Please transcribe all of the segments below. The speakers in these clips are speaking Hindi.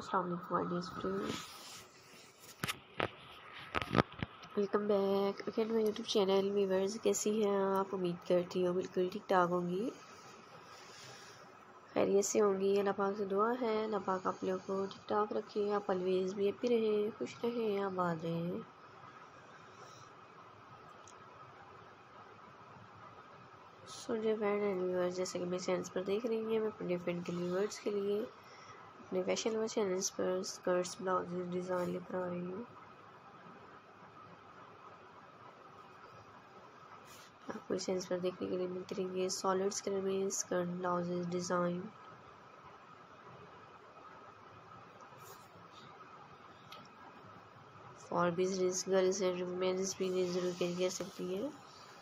अस्सलाम वालेकुम my dear student, welcome back again my YouTube channel. Viewers, कैसी हैं आप? उम्मीद करती हूँ बिल्कुल ठीक ठाक होंगी, खैरियत से होंगी। अल्लाह पाक से दुआ है अल्लाह पाक आप लोगों को ठीक ठाक रखें, आप ऑलवेज भी हैप्पी रहें, खुश रहें, आबाद रहें। So dear friend and viewers, जैसे कि मेरे चैनल्स पर देख रही हैं, मैं अपने फ्रेंड के व्यूअर्स के लिए अपने फैशन व चैनल्स पर स्कर्ट्स ब्लाउजेज डिज़ाइन लेकर आ रही हूँ। आपको चैनल्स पर देखने के लिए मिलते रहेंगे सॉलिड्स कलर में skirt blouses design. For business girls and womens भी ज़रूर कैरी कर सकती हैं।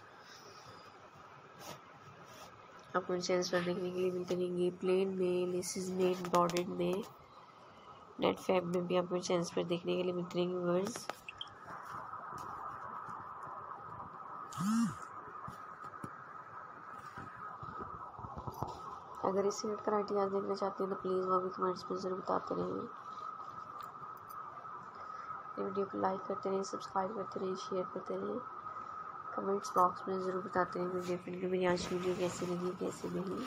आपको चैनल्स पर देखने के लिए मिलते रहेंगे प्लेन में, लेसेस में, एम्ब्रॉयडर्ड में, नेट फैब में भी आपको चैनल्स पर देखने के लिए मिलते रहेंगे व्यूअर्स। अगर इससे हटकर आइडियाज़ देखना चाहते हैं तो प्लीज़ वो भी कमेंट्स में ज़रूर बताते रहें। वीडियो को लाइक करते रहें, सब्सक्राइब करते रहें, शेयर करते रहें, कमेंट्स बॉक्स में ज़रूर बताते रहें मुझे फिर मेरी आज वीडियो कैसी लगी, कैसी नहीं।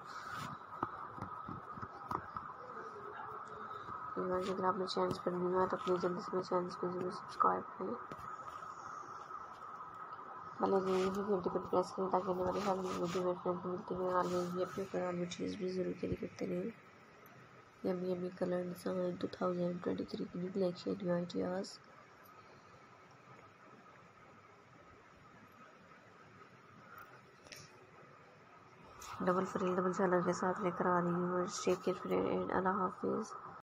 अगर आप मेरे चैनल पर नहीं हुआ तो प्लीज़ जल्दी से मेरे चैनल को ज़रूर सब्सक्राइब करें, घंटे पर प्रेस करें ताकि आने वाली हर वीडियो मेरे फ्रेंड को मिलती है। ऑलवेज भी अपने ऊपर ऑलवेज चीज़ भी ज़रूर कैरी करते रहें। यम्मी कलर डिज़ाइन 2023 की new collection, new ideas. Double frill double sailor के साथ लेकर आ रही हूँ। टेक केयर फ्रेंड एंड अल्लाह हाफिज़।